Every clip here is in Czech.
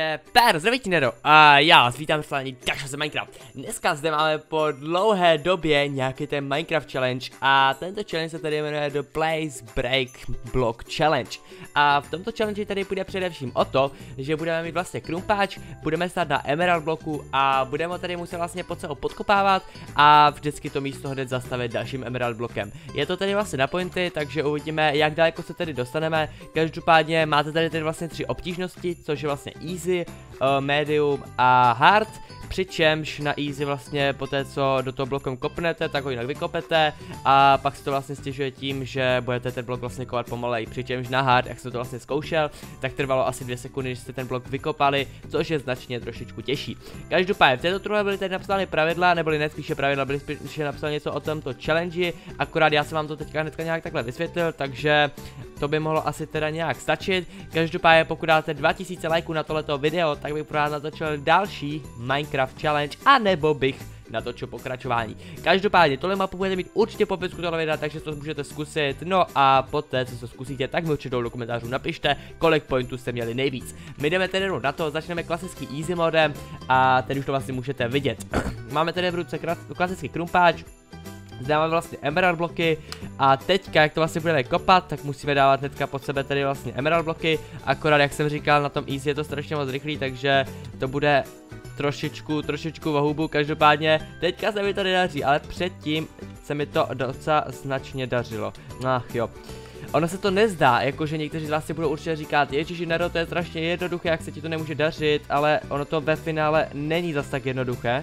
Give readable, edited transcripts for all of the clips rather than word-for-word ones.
Super, zdravíte Nero a já vás vítám v sledování Daša z Minecraft. Dneska zde máme po dlouhé době nějaký ten Minecraft challenge a tento challenge se tady jmenuje The Place Break Block Challenge. A v tomto challenge tady půjde především o to, že budeme mít vlastně krumpáč, budeme stát na emerald bloku a budeme ho tady muset vlastně po celou podkopávat a vždycky to místo hned zastavit dalším emerald blokem. Je to tady vlastně na pointy, takže uvidíme, jak daleko se tady dostaneme. Každopádně máte tady vlastně 3 obtížnosti, což je vlastně easy, medium a hard. Přičemž na easy vlastně po té, co do toho blokem kopnete, tak ho jinak vykopete a pak se to vlastně stěžuje tím, že budete ten blok vlastně kovat pomalej. Přičemž na hard, jak jsem to vlastně zkoušel, tak trvalo asi 2 sekundy, než jste ten blok vykopali, což je značně trošičku těžší. Každopádně v této truhle byly tady napsány pravidla, neboli ne spíše pravidla, byly spíše napsány něco o tomto challenge, akorát já jsem vám to teďka hnedka nějak takhle vysvětlil, takže to by mohlo asi teda nějak stačit. Každopádně pokud dáte 2000 lajků na tohleto video, tak bych právě natočil další Minecraft challenge, anebo bych natočil pokračování. Každopádně tohle mapu budete mít určitě po popisku tohle videa, takže to můžete zkusit. No a poté, co to zkusíte, tak mi určitě do komentářů napište, kolik pointů jste měli nejvíc. My jdeme tedy na to, začneme klasický easy modem a teď už to vlastně můžete vidět. Máme tady v ruce klasický krumpáč. Zde máme vlastně emerald bloky a teďka, jak to vlastně budeme kopat, tak musíme dávat hnedka pod sebe tady vlastně emerald bloky. Akorát, jak jsem říkal, na tom easy je to strašně moc rychlý, takže to bude trošičku v hubu. Každopádně teďka se mi to nedaří, ale předtím se mi to docela značně dařilo. Ach jo. Ono se to nezdá, jakože někteří z vás si budou určitě říkat, ježiši Nero, to je strašně jednoduché, jak se ti to nemůže dařit, ale ono to ve finále není zas tak jednoduché.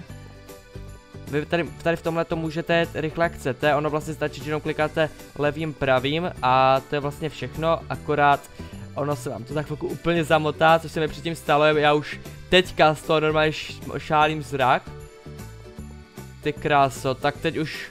Vy tady v tomhle to můžete jet rychle jak chcete, ono vlastně stačí, že jenom klikáte levým pravým a to je vlastně všechno, akorát ono se vám to tak chvilku úplně zamotá, což se mi předtím stalo, já už teďka z toho normálně šálím zrak. Ty kráso, tak teď už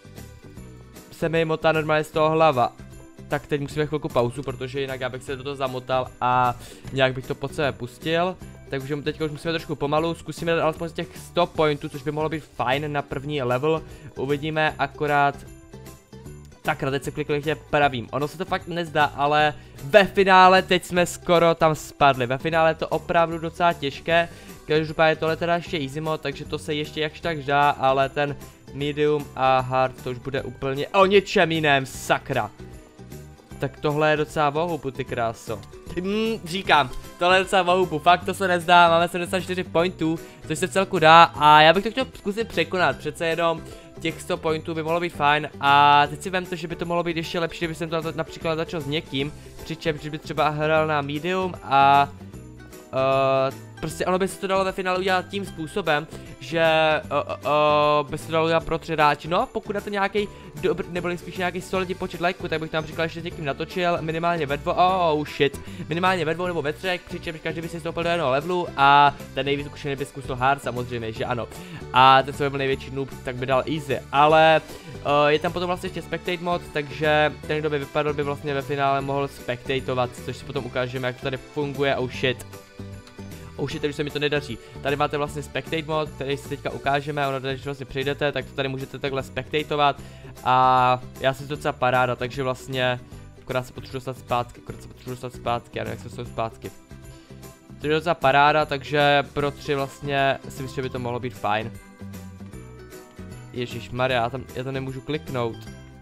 se mi motá normálně z toho hlava. Tak teď musíme chvilku pauzu, protože jinak já bych se do toho zamotal a nějak bych to pod sebe pustil. Takže teďka už musíme trošku pomalu, zkusíme alespoň z těch 100 pointů, což by mohlo být fajn na první level. Uvidíme, akorát. Sakra, teď se klikli pravým. Ono se to fakt nezdá, ale ve finále teď jsme skoro tam spadli. Ve finále je to opravdu docela těžké. Každopádně tohle teda ještě easy mod, takže to se ještě jakž tak dá, ale ten medium a hard to už bude úplně o něčem jiném, sakra. Tak tohle je docela vohubu, ty kráso. Říkám, tohle je docela vohubu, fakt to se nezdá, máme 74 pointů, což se v celku dá a já bych to chtěl zkusit překonat, přece jenom těch 100 pointů by mohlo být fajn a teď si vemte, že by to mohlo být ještě lepší, kdyby jsem to například začal s někým, přičemž by třeba hrál na medium a prostě ono by se to dalo ve finále udělat tím způsobem, že by se to dalo udělat pro 3 hráči. No, pokud dáte nějaký dobrý, nebo spíš nějaký solidní počet lajků, tak bych tam například ještě s někým natočil minimálně ve 2, minimálně ve 2 nebo ve 3, přičemž každý by si stoupil do jednoho levelu a ten nejvíc zkušený by zkusil hard, samozřejmě, že ano. A ten, co by byl největší noob, tak by dal easy, ale je tam potom vlastně ještě spectate mod, takže ten, kdo by vypadl, by vlastně ve finále mohl spectateovat, což si potom ukážeme, jak to tady funguje. Oh shit, už se mi to nedaří. Tady máte vlastně spectate mod, který si teďka ukážeme, ono když vlastně přejdete, tak to tady můžete takhle spectateovat a já jsem docela paráda, takže vlastně akorát se potřebuji dostat zpátky, já nevím, jak se dostanu zpátky. To je docela paráda, takže pro 3 vlastně si myslím, že by to mohlo být fajn. Ježišmarja, já tam nemůžu kliknout.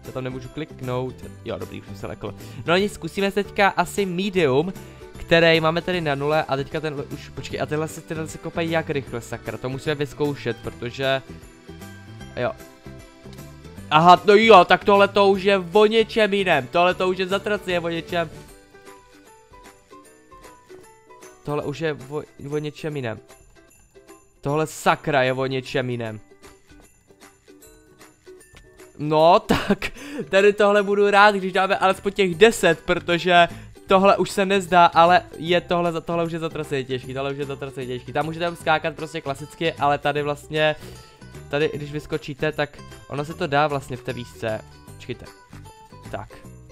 Jo, dobrý, už jsem se lekl. No nic, zkusíme teďka asi medium, který máme tady na 0 a teďka ten už, počkej, a tyhle se kopají jak rychle, sakra, to musíme vyzkoušet, protože, jo. Aha, no jo, tak tohle to už je o něčem jiném, tohle to už je zatraceně o něčem. Tohle už je o něčem jiném. Tohle sakra je o něčem jiném. No, tak, tady tohle budu rád, když dáme alespoň těch 10, protože tohle už se nezdá, ale je tohle už je zatraceně těžký, Tam můžete skákat prostě klasicky, ale tady vlastně, když vyskočíte, tak ono se to dá vlastně v té výšce. Počkejte. Tak.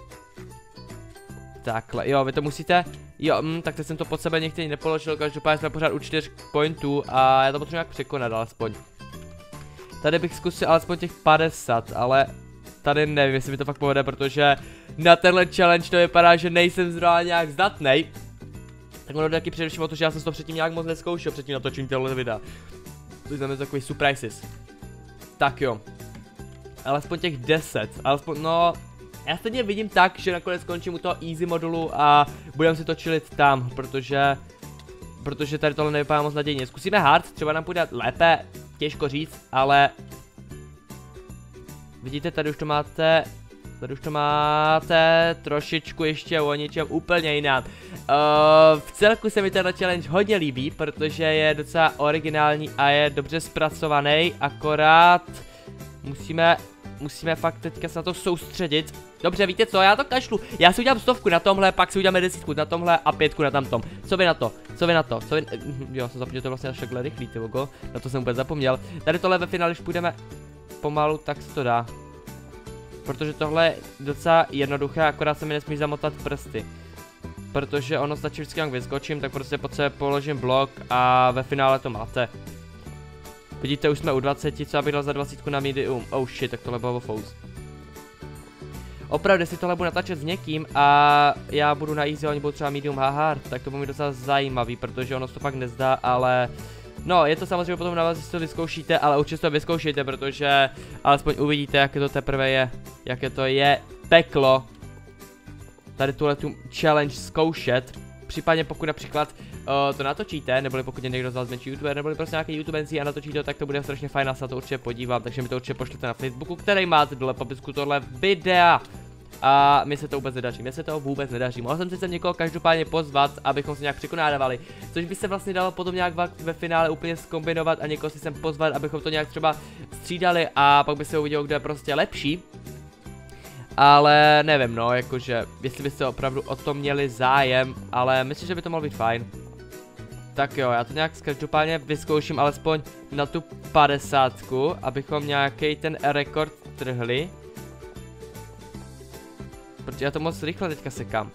Takhle, jo, vy to musíte, jo, tak teď jsem to pod sebe některý nepoložil, každopádně jsme pořád u 4 pointů a já to potřebuji nějak překonat alespoň. Tady bych zkusil alespoň těch 50, ale tady nevím, jestli mi to fakt povede, protože na tenhle challenge to vypadá, že nejsem zrovna nějak zdatnej. Tak ono taky především o to, že já jsem to předtím nějak moc neskoušel, předtím natočím tohle videa. To znamená takový surprises. Tak jo. Alespoň těch 10, alespoň, no... Já stejně vidím tak, že nakonec skončím u toho easy modulu a budeme si to chillit tam, protože tady tohle nevypadá moc nadějně. Zkusíme hard, třeba nám půjde lépe, těžko říct, ale... Vidíte, tady už to máte trošičku ještě o něčem úplně jinam. V celku se mi tenhle challenge hodně líbí, protože je docela originální a je dobře zpracovaný, akorát musíme fakt teďka se na to soustředit. Dobře, víte co, já to kašlu. Já si udělám 100 na tomhle, pak si uděláme 10 na tomhle a 5 na tamtom. Co vy na to? Jo, jsem zapomněl, že to je vlastně až takhle rychlý, ty vogo. Na to jsem vůbec zapomněl. Tady tohle ve finále, když půjdeme pomalu, tak se to dá. Protože tohle je docela jednoduché, akorát se mi nesmí zamotat prsty. Protože ono stačí vždycky, jak vyskočím, tak prostě pod sebe položím blok a ve finále to máte. Vidíte, už jsme u 20, co abych dal za 20 na medium. Oh shit, tak tohle bylo fous. Opravdu, jestli tohle budu natáčet s někým a já budu na easy, oni budou třeba medium a hard, tak to bude mi docela zajímavý, protože ono se to fakt nezdá, ale... No, je to samozřejmě potom na vás, jestli to vyzkoušíte, ale určitě to vyzkoušejte, protože alespoň uvidíte, jaké to teprve je, jaké to je peklo tady tuhle tu challenge zkoušet. Případně pokud například to natočíte, nebo pokud je někdo z vás menší youtuber, nebo prostě nějaký youtubenci a natočí to, tak to bude strašně fajn, já se na to určitě podívám, takže mi to určitě pošlete na Facebooku, který máte dole v popisku tohle videa. A mi se to vůbec nedaří, Mohl jsem si sem někoho každopádně pozvat, abychom se nějak překonávali, což by se vlastně dalo potom nějak ve finále úplně zkombinovat a někoho si sem pozvat, abychom to nějak třeba střídali a pak by se uvidělo, kdo je prostě lepší. Ale nevím, no, jakože, jestli byste opravdu o to měli zájem, ale myslím, že by to mohlo být fajn. Tak jo, já to nějak každopádně vyzkouším alespoň na tu 50, abychom nějaký ten rekord trhli. Protože já to moc rychle teďka sekám.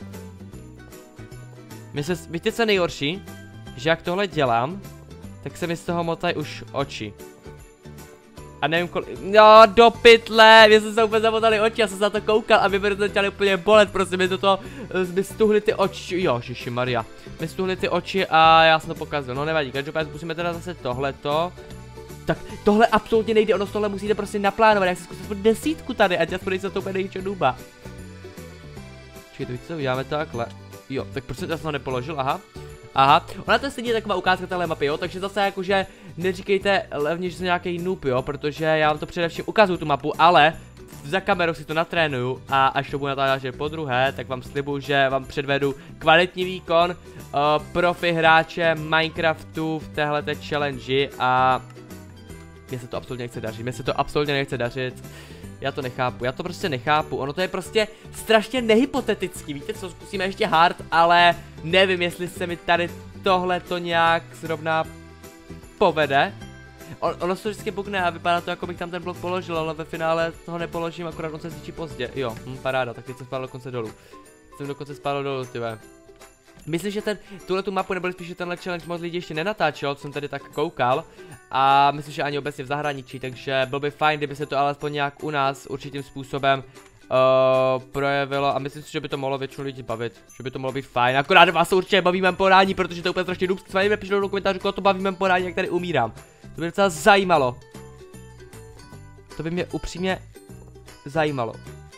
Víte co je nejhorší? Že jak tohle dělám, tak se mi z toho motají už oči. A nevím kolik... No, do pytle! Mě se úplně zamotali oči, já jsem se na to koukal a mě by to začaly úplně bolet, prostě mi stuhly ty oči, jo, ježišimaria. Mi stuhly ty oči a já jsem to pokazil, no nevadí, každopádně zkusíme teda zase tohleto. Tak tohle absolutně nejde, ono z tohle musíte prostě naplánovat, jak si zkusit 10 tady, ať aspoň nejsem to úplně největší nuba. Čekajte, víte co, uděláme takhle. Jo, tak proč jsem to nepoložil, aha, ona to je stejně taková ukázka téhle mapy, jo, takže zase jakože neříkejte levně, že jsem nějaký noob, jo, protože já vám to především ukazuju tu mapu, ale za kamerou si to natrénuju a až to budu natáčet po druhé, tak vám slibuju, že vám předvedu kvalitní výkon profi hráče Minecraftu v téhleté challenge a mně se to absolutně nechce dařit, Já to nechápu, já to prostě nechápu, ono to je prostě strašně nehypotetický, víte co, zkusíme ještě hard, ale nevím, jestli se mi tady tohle to nějak zrovna povede. Ono se to vždycky bukne a vypadá to, jako bych tam ten blok položil, ale ve finále toho nepoložím, akorát on se zničí pozdě, jo, paráda, tak teď se spadl dokonce dolů. Jsem dokonce spadl dolů, tyve. Myslím, že tuhletu mapu, nebo spíš tenhle challenge moc lidí ještě nenatáčel, co jsem tady tak koukal. A myslím, že ani obecně v zahraničí, takže byl by fajn, kdyby se to alespoň nějak u nás určitým způsobem projevilo a myslím si, že by to mohlo většinu lidí bavit, že by to mohlo být fajn, akorát vás určitě baví mém podání, protože to je úplně strašně důb, s vámi napište do komentářů, koho to baví mém podání, jak tady umírám. To by docela zajímalo. To by mě upřímně zajímalo.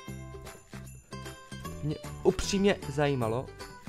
Mě upřímně zajímalo.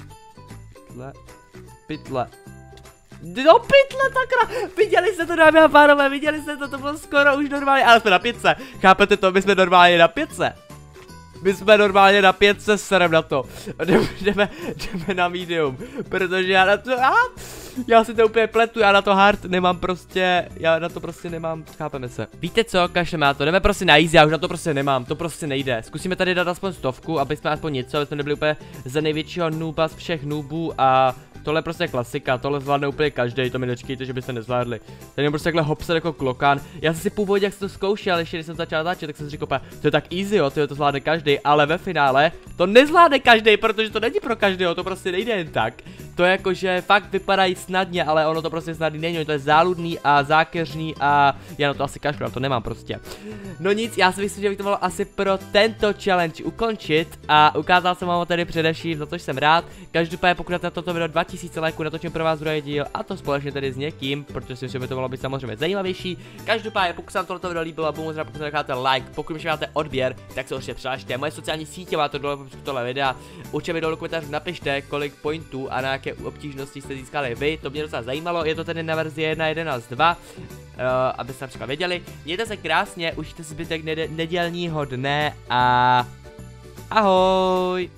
Pytle. Do pytle, takra! Viděli jste to, dámy a pánové, viděli jste to, to bylo skoro už normálně, ale jsme na 5. Chápete to, my jsme normálně na 5. My jsme normálně na 5, serem na to. Jdeme na medium, protože já na to, já si to úplně pletu, já na to hard nemám prostě, já na to prostě nemám, chápeme se. Víte co, kašleme na to, jdeme prostě na easy, já už na to prostě nemám, to prostě nejde. Zkusíme tady dát aspoň 100, aby jsme aspoň něco, aby jsme nebyli úplně za největšího nooba z všech noobů a tohle je prostě klasika, tohle zvládne úplně každý, to mi nečekejte, že byste nezvládli. Tady prostě takhle hopsat jako klokán. Já jsem si původně, jak jsem to zkoušel, ještě když jsem začal natáčet, tak jsem si říkal, to je tak easy, jo, to zvládne každý, ale ve finále to nezvládne každý, protože to není pro každého, to prostě nejde jen tak. to jakože fakt vypadají snadně, ale ono to prostě snadný není, to je záludný a zákeřný a já na to asi kašlu, to nemám prostě. No nic, já si myslím, že bych to mohlo asi pro tento challenge ukončit a ukázal jsem vám ho tedy především, za což jsem rád. Každopádně pokud na toto video 2000 lajků, natočím pro vás druhý díl a to společně tedy s někým, protože si myslím, že by to mohlo být samozřejmě zajímavější. Každopádně pokud se vám toto video líbilo, budu moc rád, pokud necháte like, pokud mi dáte odběr, tak se určitě přihlašte. Moje sociální sítě máte dole popředu tohle videa. Určitě mi dole do komentářů napište, kolik pointů a na jaké obtížnosti jste získali vy, to mě docela zajímalo, je to tedy na verzi 1.11.2, abyste například věděli. Mějte se krásně, užijte si zbytek nedělního dne a ahoj!